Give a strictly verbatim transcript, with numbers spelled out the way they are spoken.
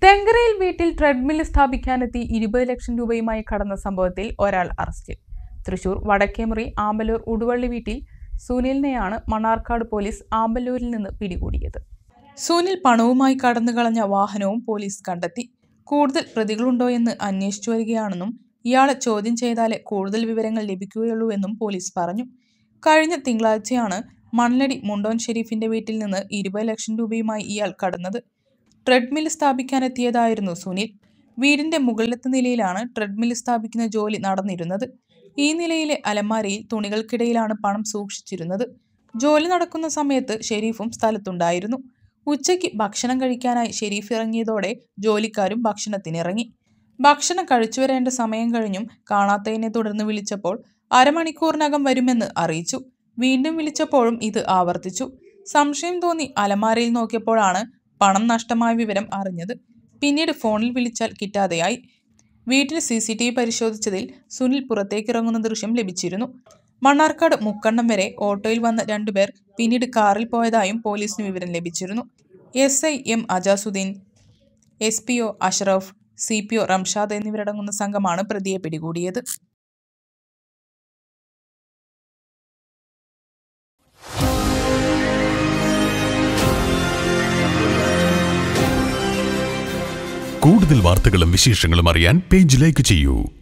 തെങ്കരയിൽ വീട്ടിൽ ട്രെഡ്മിൽ സ്ഥാപിക്കാനെത്തി ഇരുപത് ലക്ഷം രൂപയുമായി കടന്ന സംഭവത്തിൽ ഒരാൾ അറസ്റ്റിൽ. തൃശൂർ വടക്കേമുറി ആമ്പല്ലൂർ ഉടുവള്ളി വീട്ടിൽ സുനിലിനെയാണ് മണ്ണാർക്കാട് പോലീസ് ആമ്പല്ലൂരിൽ നിന്ന് പിടികൂടിയത്. സുനിൽ പണവുമായി കടന്നുകളഞ്ഞ വാഹനവും പോലീസ് കണ്ടെത്തി. കൂടുതൽ പ്രതികളുണ്ടോയെന്ന് അന്വേഷിച്ചു വരികയാണെന്നും ഇയാളെ ചോദ്യം ചെയ്താലേ കൂടുതൽ വിവരങ്ങൾ ലഭിക്കുകയുള്ളൂ എന്നും പോലീസ് പറഞ്ഞു. കഴിഞ്ഞ തിങ്കളാഴ്ചയാണ് മണ്ണടി മുണ്ടോൻ ഷെരീഫിന്റെ വീട്ടിൽ നിന്ന് ഇരുപത് ലക്ഷം രൂപയുമായി ഇയാൾ കടന്നത്. ട്രെഡ്മിൽ സ്ഥാപിക്കാനെത്തിയതായിരുന്നു സുനിൽ. വീടിന്റെ മുകളിലത്തെ നിലയിലാണ് ട്രെഡ്മിൽ സ്ഥാപിക്കുന്ന ജോലി നടന്നിരുന്നത്. ഈ നിലയിലെ അലമാരയിൽ തുണികൾക്കിടയിലാണ് പണം സൂക്ഷിച്ചിരുന്നത്. ജോലി നടക്കുന്ന സമയത്ത് ഷെരീഫും സ്ഥലത്തുണ്ടായിരുന്നു. ഉച്ചയ്ക്ക് ഭക്ഷണം കഴിക്കാനായി ഷെരീഫ് ഇറങ്ങിയതോടെ ജോലിക്കാരും ഭക്ഷണത്തിനിറങ്ങി. ഭക്ഷണം കഴിച്ചു വരേണ്ട സമയം കഴിഞ്ഞും കാണാത്തതിനെ തുടർന്ന് വിളിച്ചപ്പോൾ അരമണിക്കൂറിനകം വരുമെന്ന് അറിയിച്ചു. വീണ്ടും വിളിച്ചപ്പോഴും ഇത് ആവർത്തിച്ചു. സംശയം തോന്നി അലമാരയിൽ നോക്കിയപ്പോഴാണ് പണം നഷ്ടമായ വിവരം അറിഞ്ഞത്. പിന്നീട് ഫോണിൽ വിളിച്ചാൽ കിട്ടാതെയായി. വീട്ടിൽ സി സി ടി വി പരിശോധിച്ചതിൽ സുനിൽ പുറത്തേക്കിറങ്ങുന്ന ദൃശ്യം ലഭിച്ചിരുന്നു. മണ്ണാർക്കാട് മുക്കണ്ണം വരെ ഓട്ടോയിൽ വന്ന രണ്ടുപേർ പിന്നീട് കാറിൽ പോയതായും പോലീസിന് വിവരം ലഭിച്ചിരുന്നു. S I M Ajasuddeen, S P O Ashraf, C P O Ramshad എന്നിവരടങ്ങുന്ന സംഘമാണ് പ്രതിയെ പിടികൂടിയത്. കൂടുതൽ വാർത്തകളും വിശേഷങ്ങളും അറിയാൻ പേജ് ലൈക്ക് ചെയ്യൂ.